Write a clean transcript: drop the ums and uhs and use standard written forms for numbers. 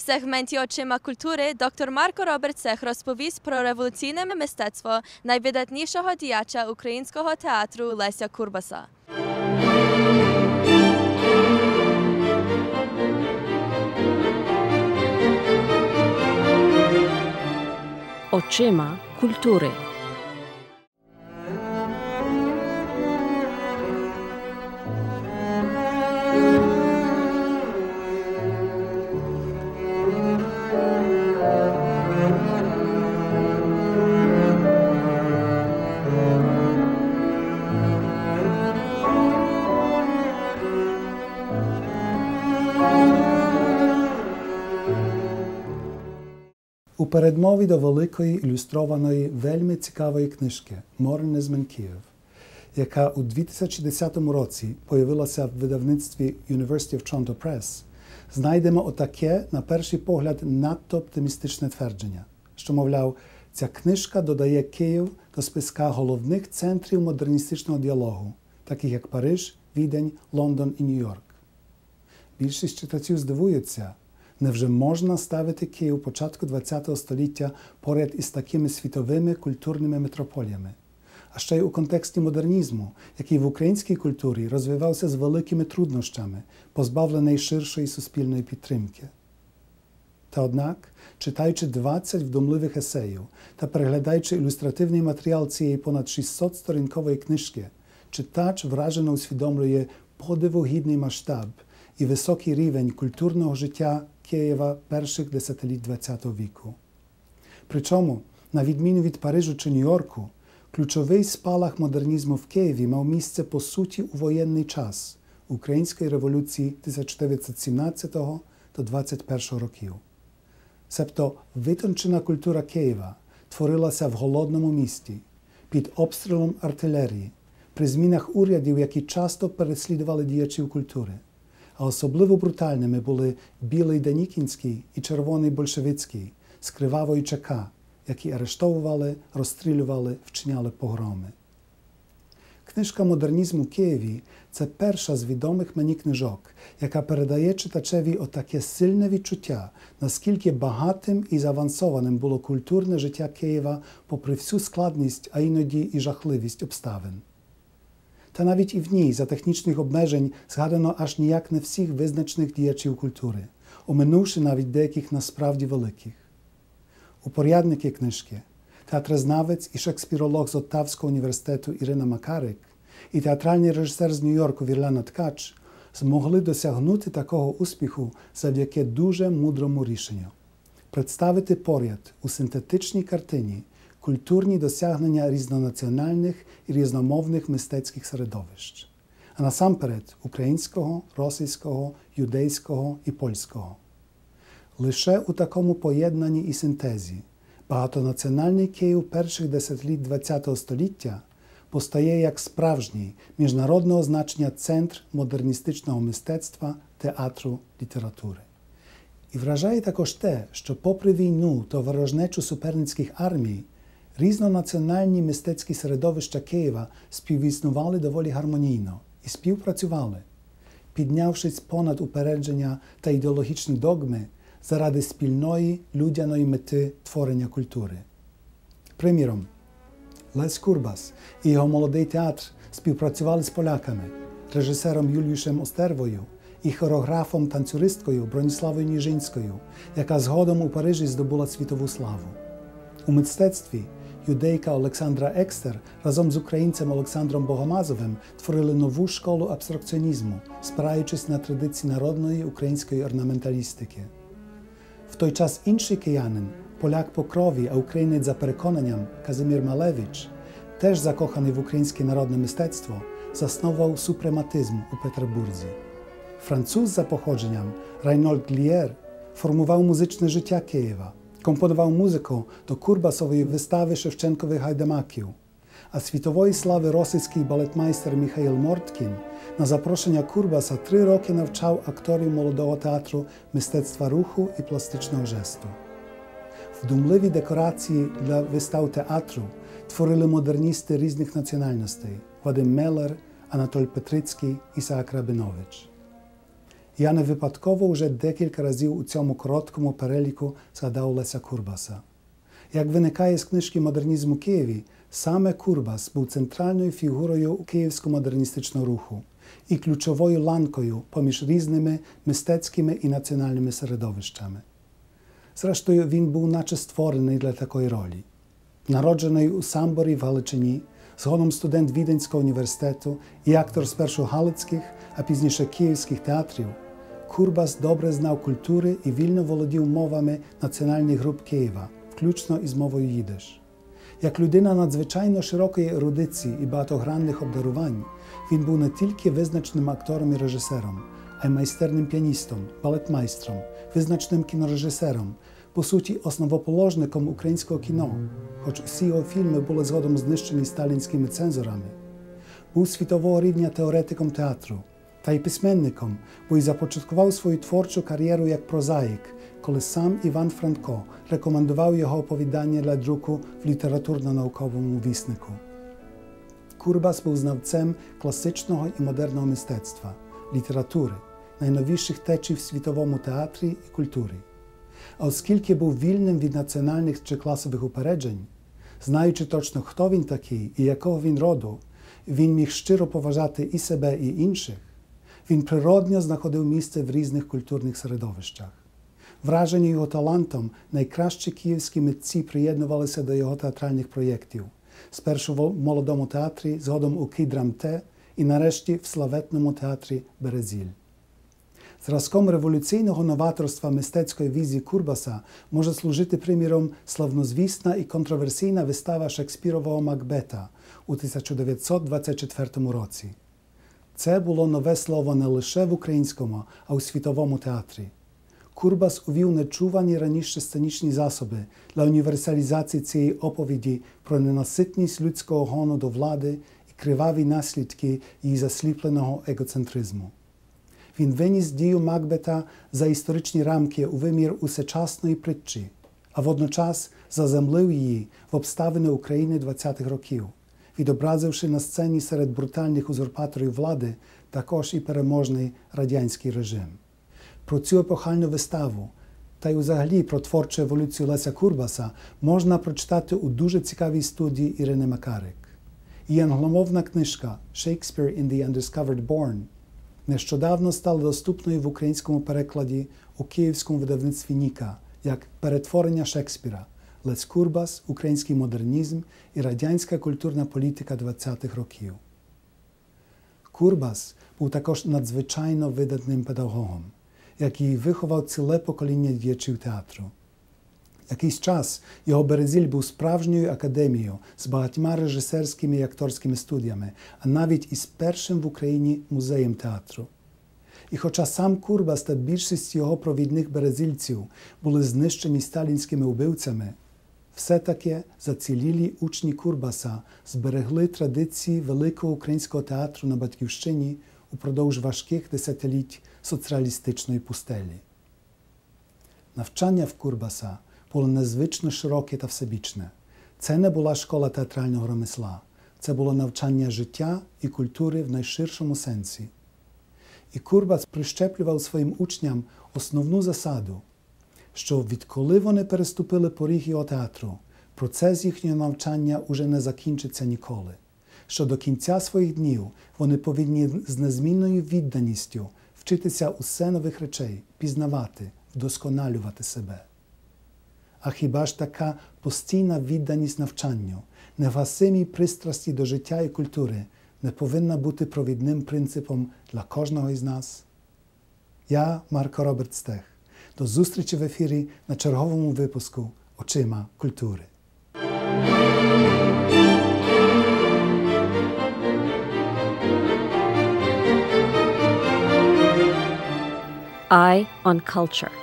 В сегменті «Очима культури» доктор Марко Роберцех розповість про революційне мистецтво найвидатнішого діяча українського театру Леся Курбаса. Очима культури. У передмові до великої ілюстрованої, вельми цікавої книжки «Модернізм Київ», яка у 2010 році появилася в видавництві University of Toronto Press, знайдемо отаке, на перший погляд, надто оптимістичне твердження, що, мовляв, ця книжка додає Київ до списка головних центрів модерністичного діалогу, таких як Париж, Відень, Лондон і Нью-Йорк. Більшість читачів здивуються, невже можна ставити Київ початку ХХ століття поряд із такими світовими культурними метрополіями? А ще й у контексті модернізму, який в українській культурі розвивався з великими труднощами, позбавлений ширшої суспільної підтримки. Та однак, читаючи 20 вдумливих есеїв та переглядаючи ілюстративний матеріал цієї понад 600-сторінкової книжки, читач вражено усвідомлює подивогідний масштаб і високий рівень культурного життя Києва перших десятиліть ХХ віку. Причому, на відміну від Парижу чи Нью-Йорку, ключовий спалах модернізму в Києві мав місце по суті у воєнний час Української революції 1917 до 21 років. Себто витончена культура Києва творилася в голодному місті, під обстрілом артилерії, при змінах урядів, які часто переслідували діячів культури. А особливо брутальними були Білий Денікінський і Червоний Большевицький з Кривавої ЧК, які арештовували, розстрілювали, вчиняли погроми. Книжка «Модернізм у Києві» – це перша з відомих мені книжок, яка передає читачеві отаке сильне відчуття, наскільки багатим і завансованим було культурне життя Києва попри всю складність, а іноді і жахливість обставин. Та навіть і в ній за технічних обмежень згадано аж ніяк не всіх визначних діячів культури, оминувши навіть деяких насправді великих. Упорядники книжки, театрознавець і шекспіролог з Оттавського університету Ірина Макарик і театральний режисер з Нью-Йорку Вірлена Ткач змогли досягнути такого успіху завдяки дуже мудрому рішенню – представити поряд у синтетичній картині культурні досягнення різнонаціональних і різномовних мистецьких середовищ, а насамперед українського, російського, юдейського і польського. Лише у такому поєднанні і синтезі багатонаціональний Київ перших десятиліть ХХ століття постає як справжній міжнародного значення центр модерністичного мистецтва, театру, літератури. І вражає також те, що попри війну та ворожнечу суперницьких армій, різнонаціональні мистецькі середовища Києва співіснували доволі гармонійно і співпрацювали, піднявшись понад упередження та ідеологічні догми заради спільної людяної мети творення культури. Приміром, Лесь Курбас і його молодий театр співпрацювали з поляками, режисером Юліушем Остервою і хореографом-танцюристкою Броніславою Ніжинською, яка згодом у Парижі здобула світову славу. У мистецтві юдейка Олександра Екстер разом з українцем Олександром Богомазовим творили нову школу абстракціонізму, спираючись на традиції народної української орнаменталістики. В той час інший киянин, поляк по крові, а українець за переконанням Казимір Малевич, теж закоханий в українське народне мистецтво, заснував супрематизм у Петербурзі. Француз за походженням Райнольд Глієр формував музичне життя Києва, компонував музику до Курбасової вистави Шевченкових гайдамаків, а світової слави російський балетмайстер Міхаїл Морткін на запрошення Курбаса 3 роки навчав акторів молодого театру мистецтва руху і пластичного жесту. Вдумливі декорації для вистав театру творили модерністи різних національностей – Вадим Мелер, Анатоль Петрицький, Ісаак Рабинович. Я не випадково вже декілька разів у цьому короткому переліку згадав Леся Курбаса. Як виникає з книжки «Модернізм у Києві», саме Курбас був центральною фігурою київського модерністичного руху і ключовою ланкою поміж різними мистецькими і національними середовищами. Зрештою, він був наче створений для такої ролі. Народжений у Самборі в Галичині, згодом студент Віденського університету і актор спершу галицьких, а пізніше київських театрів, Курбас добре знав культури і вільно володів мовами національних груп Києва, включно із мовою їдиш. Як людина надзвичайно широкої ерудиції і багатогранних обдарувань, він був не тільки визначним актором і режисером, а й майстерним піаністом, балетмайстром, визначним кінорежисером, по суті, основоположником українського кіно, хоч усі його фільми були згодом знищені сталінськими цензорами. Був світового рівня теоретиком театру та й письменником, бо й започаткував свою творчу кар'єру як прозаїк, коли сам Іван Франко рекомендував його оповідання для друку в літературно-науковому віснику. Курбас був знавцем класичного і модерного мистецтва, літератури, найновіших течій в світовому театрі і культурі. А оскільки був вільним від національних чи класових упереджень, знаючи точно, хто він такий і якого він роду, він міг щиро поважати і себе, і інших, він природньо знаходив місце в різних культурних середовищах. Вражені його талантом, найкращі київські митці приєднувалися до його театральних проєктів. Спершу в Молодому театрі, згодом у Кидрамте і нарешті в славетному театрі Березіль. Зразком революційного новаторства мистецької візії Курбаса може служити приміром славнозвісна і контроверсійна вистава Шекспірового «Макбета» у 1924 році. Це було нове слово не лише в українському, а у світовому театрі. Курбас увів нечувані раніше сценічні засоби для універсалізації цієї оповіді про ненаситність людського гону до влади і криваві наслідки її засліпленого егоцентризму. Він виніс дію Макбета за історичні рамки у вимір усечасної притчі, а водночас заземлив її в обставини України 20-х років, відобразивши на сцені серед брутальних узурпаторів влади також і переможний радянський режим. Про цю епохальну виставу та й взагалі про творчу еволюцію Леся Курбаса можна прочитати у дуже цікавій студії Ірини Макарик. Її англомовна книжка «Shakespeare in the Undiscovered Bourne» нещодавно стала доступною в українському перекладі у київському видавництві «Ніка» як «Перетворення Шекспіра. Лесь Курбас, український модернізм і радянська культурна політика 20-х років». Курбас був також надзвичайно видатним педагогом, який виховав ціле покоління діячів театру. Якийсь час його Березіль був справжньою академією з багатьма режисерськими і акторськими студіями, а навіть із першим в Україні музеєм театру. І хоча сам Курбас та більшість його провідних березільців були знищені сталінськими убивцями, все-таки зацілілі учні Курбаса зберегли традиції великого українського театру на Батьківщині упродовж важких десятиліть соціалістичної пустелі. Навчання в Курбаса було незвично широке та всебічне. Це не була школа театрального ремесла. Це було навчання життя і культури в найширшому сенсі. І Курбас прищеплював своїм учням основну засаду, що відколи вони переступили поріг його театру, процес їхнього навчання уже не закінчиться ніколи. Що до кінця своїх днів вони повинні з незмінною відданістю вчитися усе нових речей, пізнавати, вдосконалювати себе. А хіба ж така постійна відданість навчанню, невгасимій пристрасті до життя і культури не повинна бути провідним принципом для кожного із нас? Я, Марко Роберт Стех. До зустрічі в ефірі на черговому випуску «Очима культури». Eye on Culture.